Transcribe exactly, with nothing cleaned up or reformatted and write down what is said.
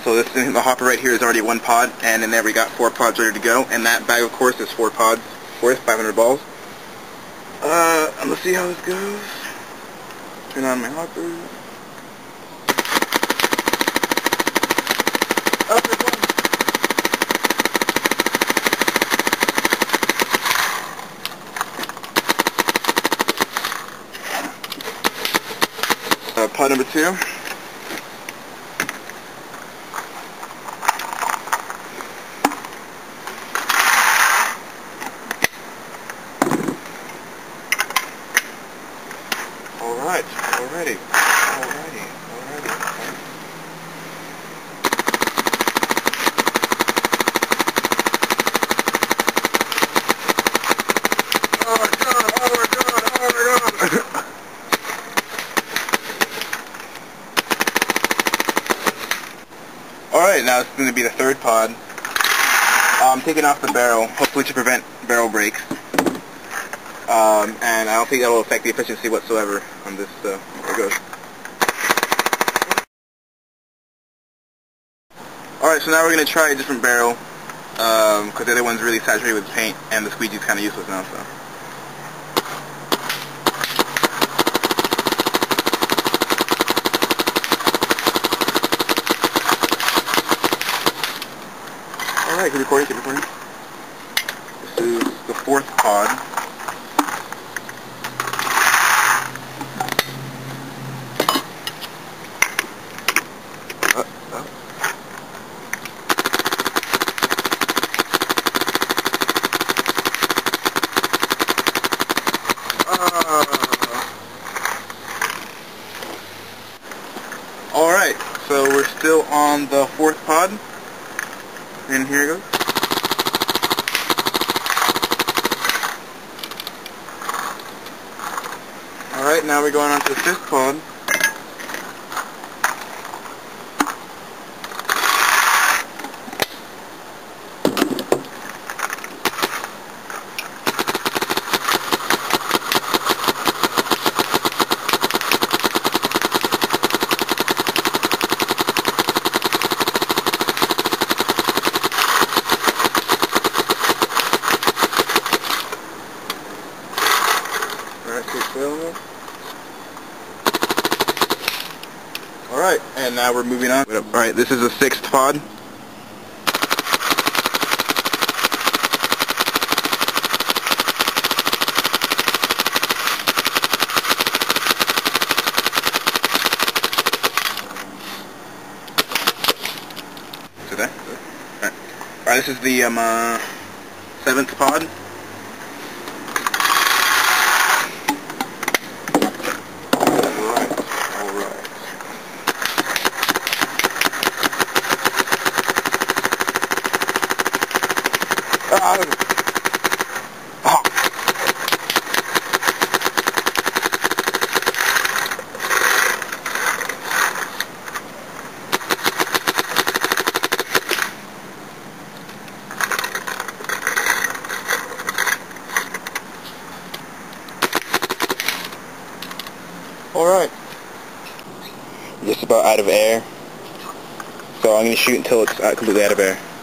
So this the hopper right here is already one pod, and in there we got four pods ready to go. And that bag, of course, is four pods worth five hundred balls. Uh, let's see how this goes. Turn on my hopper. Oh, there's one. Uh, pod number two. Alright, already, already, already. Oh my god, oh my god, oh my god! Alright, now it's going to be the third pod. I'm taking off the barrel, hopefully to prevent barrel breaks. Um, and I don't think that will affect the efficiency whatsoever on this. Uh, there it goes. Alright, so now we're going to try a different barrel, because um, the other one's really saturated with paint, and the squeegee's kind of useless now, so. Alright, keep recording, keep recording. This is the fourth pod. Alright, so we're still on the fourth pod, and here it goes. Alright, now we're going on to the fifth pod. Alright, and now we're moving on. Alright, this is the sixth pod. So that? Alright, Alright, this is the um, uh, seventh pod. Uh, oh. Alright. Just about out of air. So I'm going to shoot until it's completely out of air.